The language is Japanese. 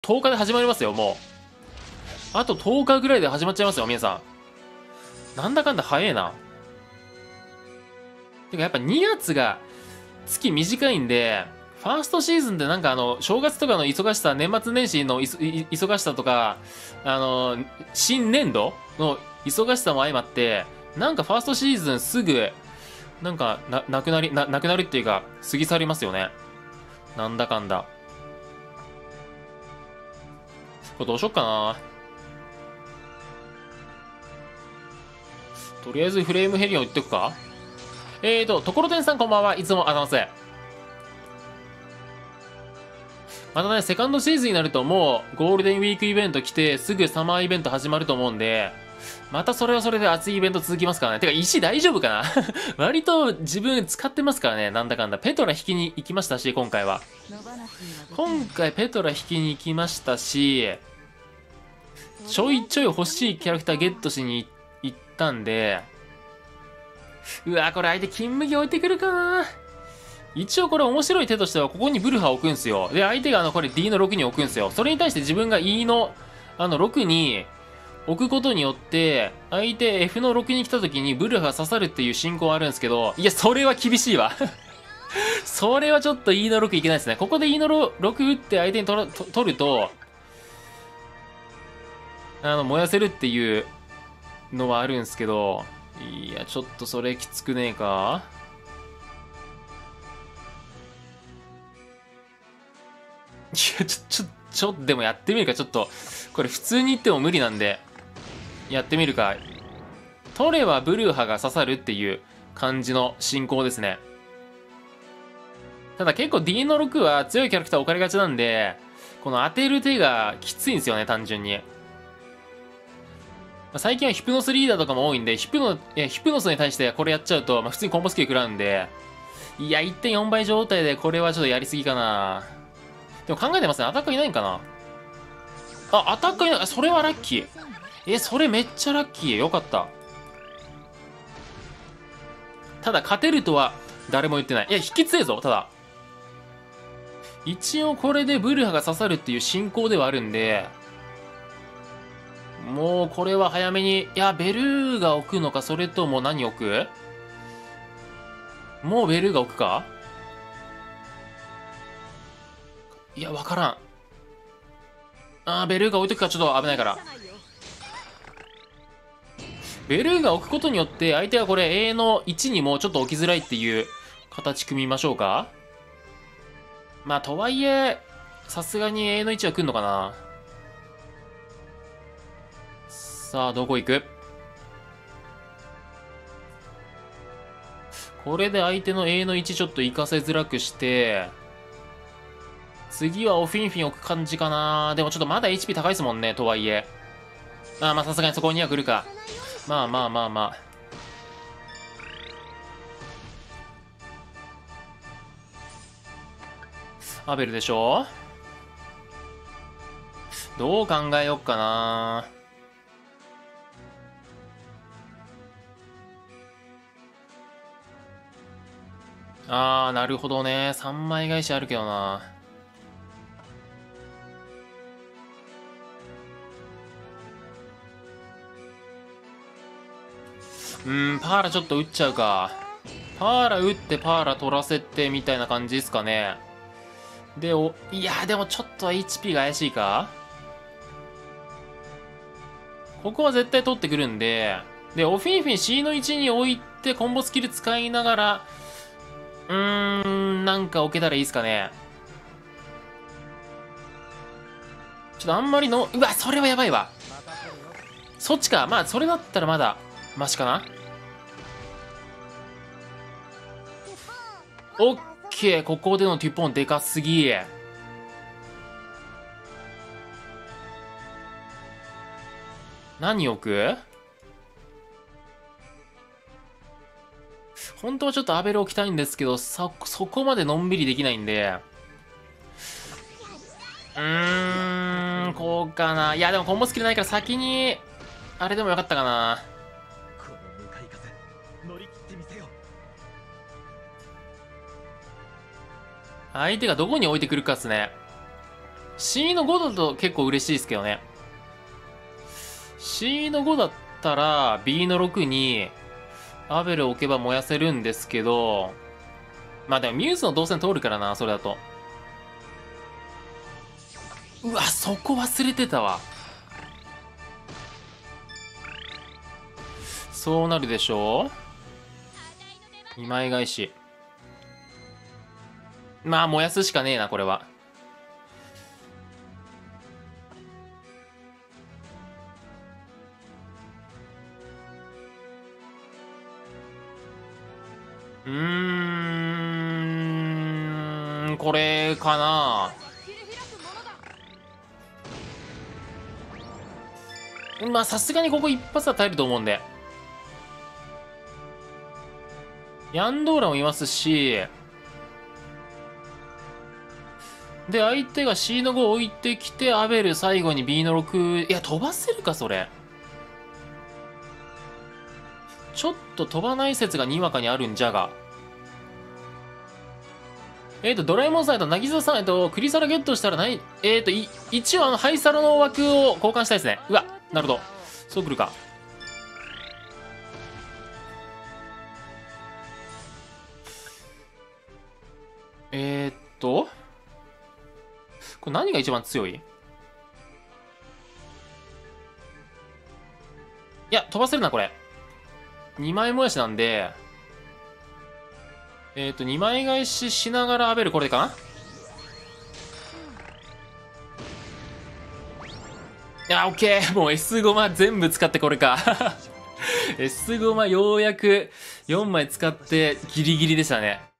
10日で始まりますよ、もう。あと10日ぐらいで始まっちゃいますよ、皆さん。なんだかんだ早えな。てかやっぱ2月が月短いんで、ファーストシーズンでなんか正月とかの忙しさ、年末年始の忙しさとか、新年度の忙しさも相まって、なんかファーストシーズンすぐ、なんかなくなるっていうか、過ぎ去りますよね。なんだかんだ。これどうしよっかな。とりあえずフレームヘリオン言ってくか。ところてんさんこんばんは。いつもあざます。またね、セカンドシーズンになるともうゴールデンウィークイベント来てすぐサマーイベント始まると思うんで、またそれはそれで熱いイベント続きますからね。てか石大丈夫かな割と自分使ってますからね。なんだかんだ。ペトラ引きに行きましたし、今回は。今回ペトラ引きに行きましたし、ちょいちょい欲しいキャラクターゲットしに行ったんで、うわこれ相手金麦置いてくるかな。一応これ面白い手としてはここにブルハ置くんすよ。で相手がこれ D の6に置くんすよ。それに対して自分が E の6に置くことによって相手 F の6に来た時にブルハ刺さるっていう進行あるんですけど、いやそれは厳しいわそれはちょっと E の6いけないですね。ここで E の6打って相手に取ると燃やせるっていうのはあるんですけど、いやちょっとそれきつくねえか。いや、でもやってみるか、ちょっと。これ普通に言っても無理なんで、やってみるか。取ればブルーハが刺さるっていう感じの進行ですね。ただ結構 D の6は強いキャラクター置かれがちなんで、この当てる手がきついんですよね、単純に。最近はヒプノスリーダーとかも多いんで、ヒプノスに対してこれやっちゃうと、普通にコンボスキル食らうんで、いや、1.4 倍状態でこれはちょっとやりすぎかな。でも考えてますね。アタッカーいないんかな。あ、アタッカーいない。それはラッキー。それめっちゃラッキー。よかった。ただ、勝てるとは誰も言ってない。いや、引き強いぞ、ただ。一応これでブルハが刺さるっていう進行ではあるんで、もうこれは早めに、いや、ベルーガ置くのか、それとも何置く？もうベルーガ置くか？いや、わからん。ベルーガ置いとくか、ちょっと危ないから。ベルーガ置くことによって、相手がこれ A の1にもちょっと置きづらいっていう形組みましょうか。とはいえ、さすがに A の1は来んのかな。さあ、どこ行く？これで相手の A の1ちょっと行かせづらくして、次はオフィンフィン置く感じかな。でもちょっとまだ HP 高いですもんね、とはいえ。さすがにそこには来るか。アベルでしょ？どう考えよっかな。なるほどね。3枚返しあるけどな。パーラちょっと打っちゃうか。パーラ打ってパーラ取らせてみたいな感じですかね。で、いやでもちょっと HP が怪しいか。ここは絶対取ってくるんで、で、オフィンフィン C の1に置いてコンボスキル使いながら、なんか置けたらいいですかね。ちょっとあんまりの、うわ、それはやばいわ。そっちか。それだったらまだ、マシかな。オッケー、ここでのテュポンでかすぎ。何置く？本当はちょっとアベル置きたいんですけど、そこまでのんびりできないんで。こうかな。いや、でもコンボスキルないから先に、あれでもよかったかな。相手がどこに置いてくるかっすね。 C の5だと結構嬉しいですけどね。C の5だったら B の6にアベルを置けば燃やせるんですけど、まあでもミューズの動線通るからな、それだと。うわ、そこ忘れてたわ。そうなるでしょう。2枚返し。まあ燃やすしかねえな、これは。これかな。まあさすがにここ一発は耐えると思うんで。ヤンドーラもいますし、で、相手が C の5置いてきて、アベル最後に B の6、いや、飛ばせるか、それ。ちょっと飛ばない説がにわかにあるんじゃが。ドラえもんさん、渚さん、クリサラゲットしたら何、一応ハイサロの枠を交換したいですね。うわ、なるほど。そうくるか。これ何が一番強い？いや、飛ばせるな、これ。2枚もやしなんで、2枚返ししながらアベルこれでかな。いや、オッケー。もう S ゴマ全部使ってこれか。S ゴマようやく4枚使ってギリギリでしたね。